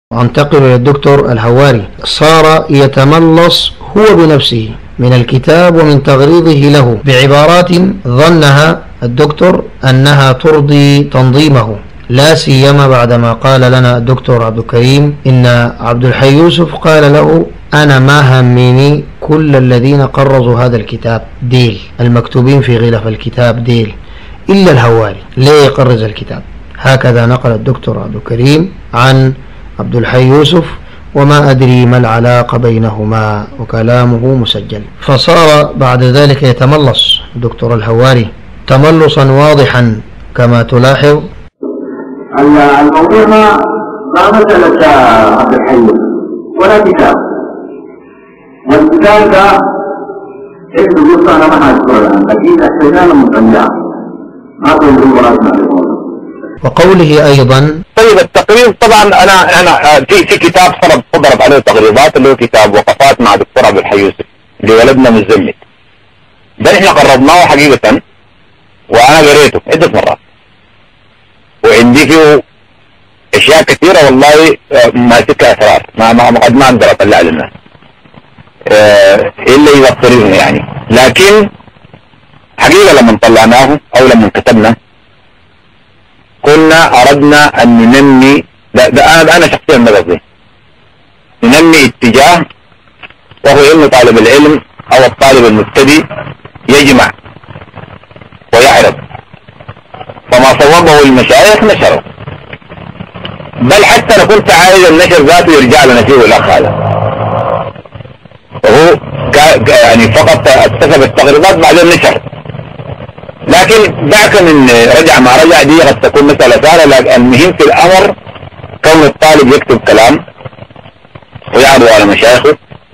أنتقل إلى الدكتور الهواري. صار يتملص هو بنفسه من الكتاب ومن تغريضه له بعبارات ظنها الدكتور أنها ترضي تنظيمه، لا سيما بعدما قال لنا الدكتور عبد الكريم إن عبد الحي يوسف قال له: أنا ما همني كل الذين قرضوا هذا الكتاب ديل، المكتوبين في غلاف الكتاب ديل، إلا الهواري ليه يقرز الكتاب. هكذا نقل الدكتور عبد الكريم عن عبد الحي يوسف، وما أدري ما العلاقة بينهما، وكلامه مسجل. فصار بعد ذلك يتملص الدكتور الهواري تملصا واضحا كما تلاحظ. الموضوع ما مسألة عبد الحي ولا كتاب، والكتاب ده اسمه قصة أنا ما هذكر الآن، لكن احتمال مطلع ما تقول وراسنا بالموضوع. وقوله أيضا: طيب التقريض طبعا أنا في كتاب صدرت عليه تقريضات اللي هو كتاب وقفات مع دكتور عبد الحي يوسف لولدنا مزمت، ده احنا قربناه حقيقة وأنا قريته عدة مرات، وعندي فيه أشياء كثيرة والله ماسكها أسرار ما أقدر أطلع للناس إلا إذا اضطررنا يعني. لكن حقيقة لما طلعناه أو لما كتبنا كنا أردنا أن ننمي، أنا شخصيا ما قصدي ننمي اتجاه، وهو إنه طالب العلم أو الطالب المبتدئ يجمع ويعرض، فما صوبه المشايخ نشره، بل حتى أنا كنت عايز النشر ذاته يرجع لنا فيه الأخ هذا، وهو يعني فقط اكتسب التغريضات بعدين نشر. لكن دعك من رجع ما رجع دي قد تكون مسألة ثانية، لكن المهم في الأمر كون الطالب يكتب كلام ويعرضه على مشايخه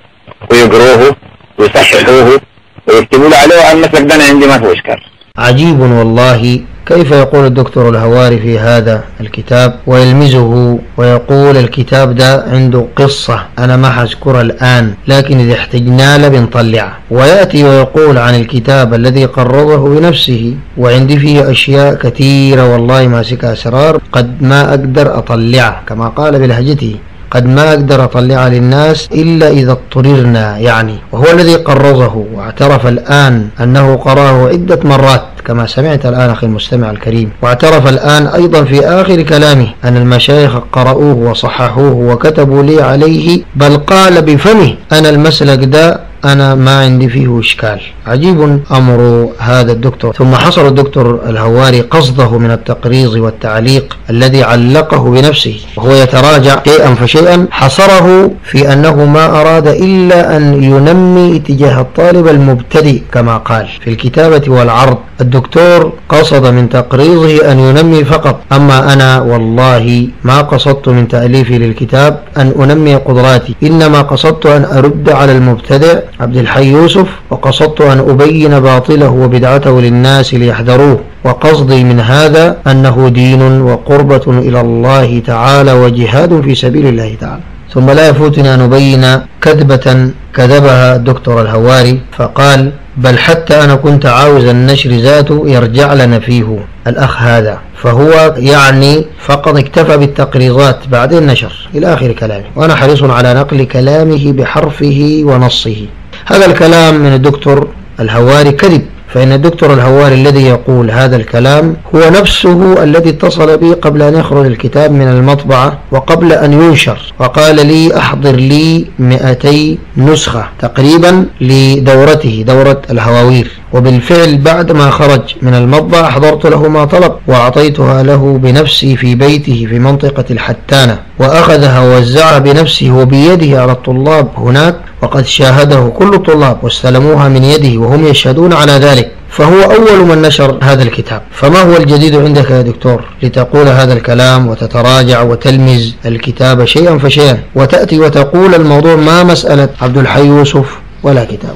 ويقروه ويصححوه ويكتبوا له عليه، وأن المسلك ده أنا عندي ما فيه إشكال. عجيب والله كيف يقول الدكتور الهواري في هذا الكتاب ويلمزه ويقول الكتاب ده عنده قصة أنا ما هذكرها الآن، لكن إذا احتجنا له بنطلعها، ويأتي ويقول عن الكتاب الذي قرضه بنفسه وعندي فيه أشياء كثيرة والله ماسكها أسرار قد ما أقدر أطلعها، كما قال بلهجته قد ما أقدر أطلعها للناس إلا إذا اضطررنا يعني. وهو الذي قرضه واعترف الآن أنه قرأه عدة مرات كما سمعت الآن أخي المستمع الكريم، واعترف الآن أيضا في آخر كلامه أن المشايخ قرأوه وصححوه وكتبوا لي عليه، بل قال بفمه أنا المسلك ده أنا ما عندي فيه إشكال. عجيب أمر هذا الدكتور. ثم حصر الدكتور الهواري قصده من التقريض والتعليق الذي علقه بنفسه، وهو يتراجع شيئا فشيئا. حصره في أنه ما أراد إلا أن ينمي اتجاه الطالب المبتدئ كما قال في الكتابة والعرض. الدكتور قصد من تقريضه أن ينمي فقط، أما أنا والله ما قصدت من تأليفي للكتاب أن أنمي قدراتي، إنما قصدت أن أرد على المبتدئ عبد الحي يوسف، وقصدت أن أبين باطله وبدعته للناس ليحذروه، وقصدي من هذا أنه دين وقربة إلى الله تعالى وجهاد في سبيل الله تعالى. ثم لا يفوتنا أن أبين كذبة كذبها الدكتور الهواري، فقال: بل حتى أنا كنت عاوز النشر ذاته يرجع لنا فيه الأخ هذا، فهو يعني فقط اكتفى بالتقريضات بعد النشر إلى آخر كلامه، وأنا حريص على نقل كلامه بحرفه ونصه. هذا الكلام من الدكتور الهواري كذب، فإن الدكتور الهواري الذي يقول هذا الكلام هو نفسه الذي اتصل بي قبل أن يخرج الكتاب من المطبعة وقبل أن ينشر، وقال لي أحضر لي 200 نسخة تقريبا لدورته دورة الهواوير، وبالفعل بعد ما خرج من المطبعة أحضرت له ما طلب وأعطيتها له بنفسي في بيته في منطقة الحتانة، وأخذها ووزعها بنفسه وبيده على الطلاب هناك، وقد شاهده كل الطلاب واستلموها من يده وهم يشهدون على ذلك، فهو أول من نشر هذا الكتاب. فما هو الجديد عندك يا دكتور لتقول هذا الكلام وتتراجع وتلمز الكتاب شيئا فشيئا، وتأتي وتقول الموضوع ما مسألة عبد الحي يوسف ولا كتاب؟